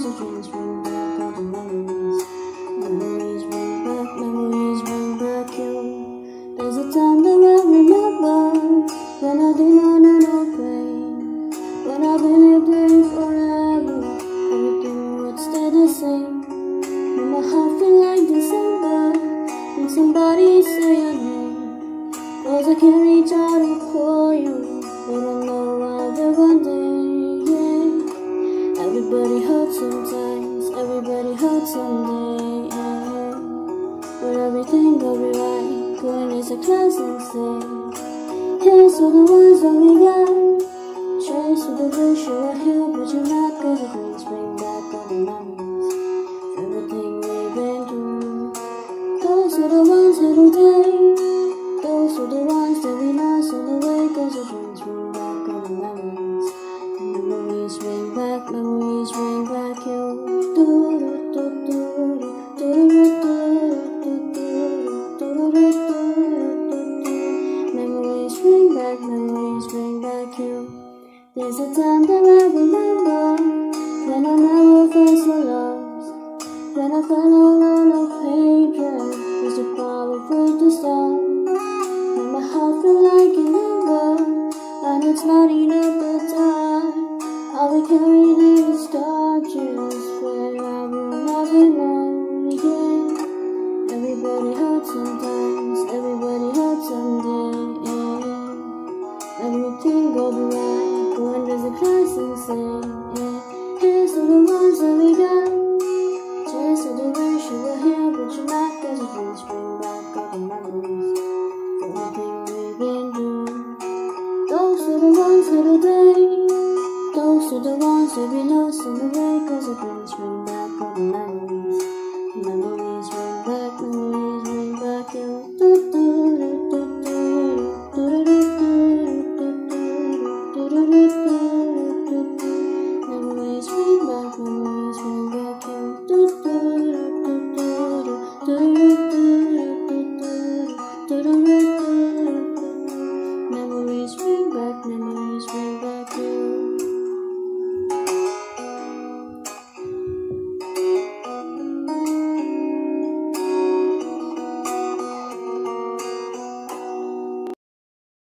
the dreams bring back all the memories. Memories bring back you. There's a time that I remember when I did not know no pain, when I believed in forever, everything would stay the same. When my heart feel like December, when somebody say your name, 'cause I can't reach out to call you, but I know I'll be one day, yeah. Everybody hurts sometimes, everybody hurts someday, yeah. But everything will be right when it's a classic say. Here's to the ones that we got. Chase to the wish you were here, but you're not, 'cause the dreams bring back all the memories. Everything we've been through. Those are the ones that'll day. Those are the ones that we lost on the way, 'cause the dreams bring back all the memories. Memories bring back you. Memories bring back you. There's a time that I remember when I never felt so lost, when I felt alone of hatred was too powerful to stop. When my heart felt like an ember and it's not enough the time, I'll be carried in the starches where I will never know again. Everybody hurts sometimes, everybody hurts someday, yeah. Everything go be right when there's a crisis, yeah. Here's to the ones that we got. Cheers to the wish you were here, but you're not, 'cause the dreams bring back all the memories. Everything we've been through. Those are the ones that'll day. Those are the ones that we lost on the way, 'cause the dreams bring back